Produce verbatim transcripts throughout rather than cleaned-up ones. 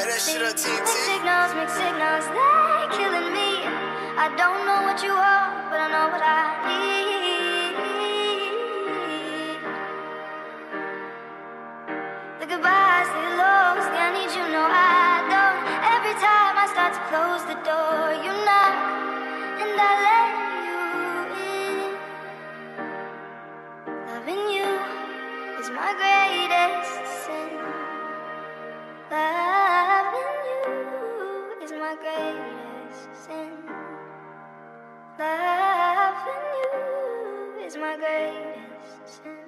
that shit up, T N T. Mixed signals, mixed signals, they're killing me. I don't know what you are, but I know what I need. The goodbyes, the hellos, I need you, no I don't. Every time I start to close the door, you knock, and I let you in. Loving you is my greatest sin. Loving you is my greatest sin. Loving you is my greatest sin.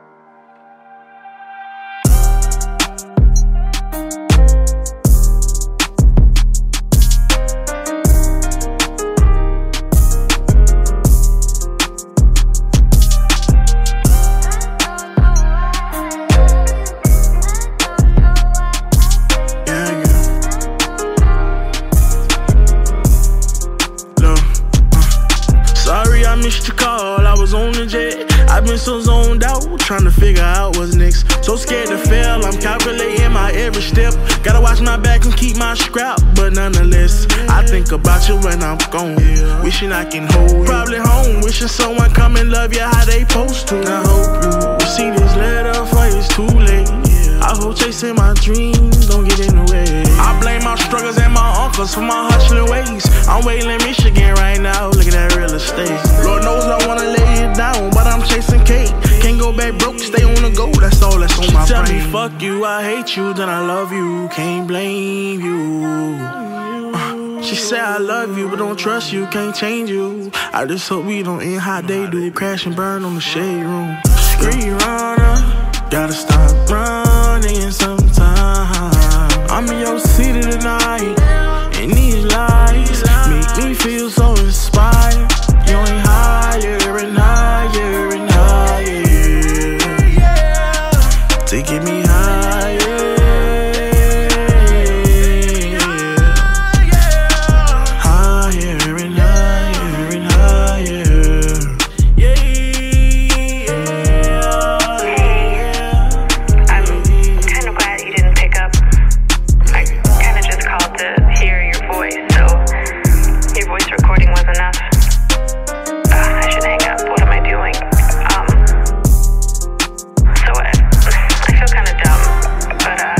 Missed your call, I was on the jet. I've been so zoned out, trying to figure out what's next. So scared to fail, I'm calculating my every step. Gotta watch my back and keep my scrap, but nonetheless, I think about you when I'm gone. Wishing I can hold you. Probably home, wishing someone come and love you how they supposed to. I hope you see this letter before it's too late. I hope chasing my dreams don't get in the way. I blame my struggles and my uncles for my hustling ways. I'm waiting in Michigan right now, look at that real estate. Lord knows I wanna lay it down, but I'm chasing cake. Can't go back broke, stay on the go, that's all that's on she my tell brain. Tell me fuck you, I hate you, then I love you, can't blame you. uh, She said I love you, but don't trust you, can't change you. I just hope we don't end how they do, crash and burn on the shade room. Street runner, gotta stop running sometime. I'm in your city tonight, and these lights make me feel so inspired. You ain't higher and higher and higher, yeah. To get me higher, higher and higher and higher, yeah. I'm kind of glad you didn't pick up. I kind of just called to hear your voice, so your voice recording was enough. I should hang up. What am I doing? Um, so I, I feel kind of dumb, but uh,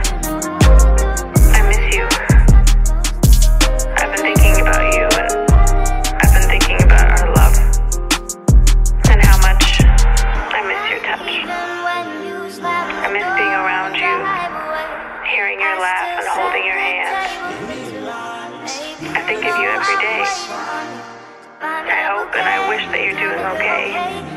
I miss you. I've been thinking about you, and I've been thinking about our love, and how much I miss your touch. I miss being around you, hearing your laugh and holding your hand. I think of you every day. I hope and I wish that you're doing okay.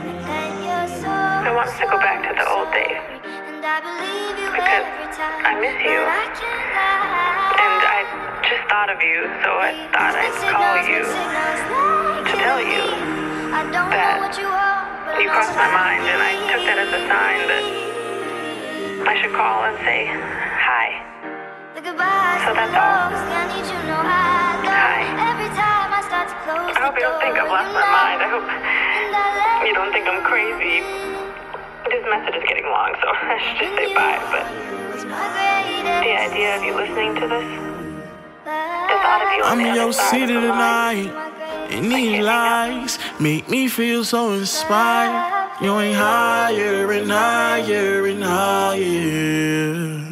I want us to go back to the old days, because I miss you, and I just thought of you, so I thought I'd call you to tell you that you crossed my mind, and I took that as a sign that I should call and say hi. So that's all. Hi. I hope you don't think I've lost my mind. I hope you don't think I'm crazy. This message is getting long, so I should just say bye, but the idea of you listening to this, the thought of you on I'm the in other your side city of the tonight, line, and these lights make me feel so inspired. You ain't higher and higher and higher.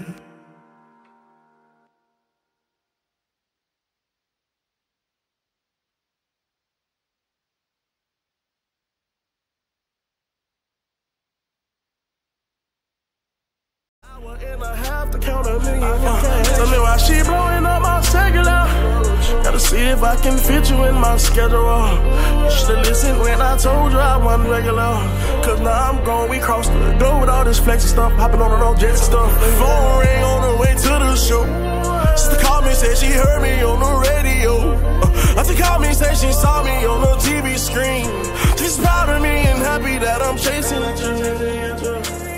And I have to count a million in cash. Tell me why she blowing up my cellular. Gotta see if I can fit you in my schedule. You should've listened when I told you I wasn't regular. Cause now I'm gone, we crossed the door with all this flexing stuff, hopping on and off jet stuff. Phone ring on the way to the show. Sister called me, said she heard me on the radio. uh, Auntie called me, said she saw me on the T V screen. She's proud of me and happy that I'm chasing at you.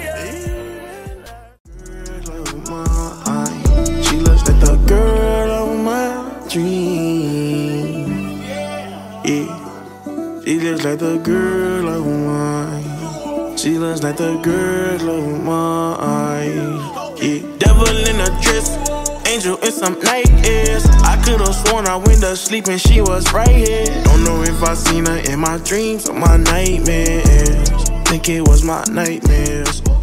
She looks like the girl of my dream. Yeah, she looks like the girl of mine. She looks like the girl of mine. Yeah, devil in a dress. Ain't angel in some nightmares. I could've sworn I went to sleep and she was right here. Don't know if I seen her in my dreams or my nightmares. Think it was my nightmares.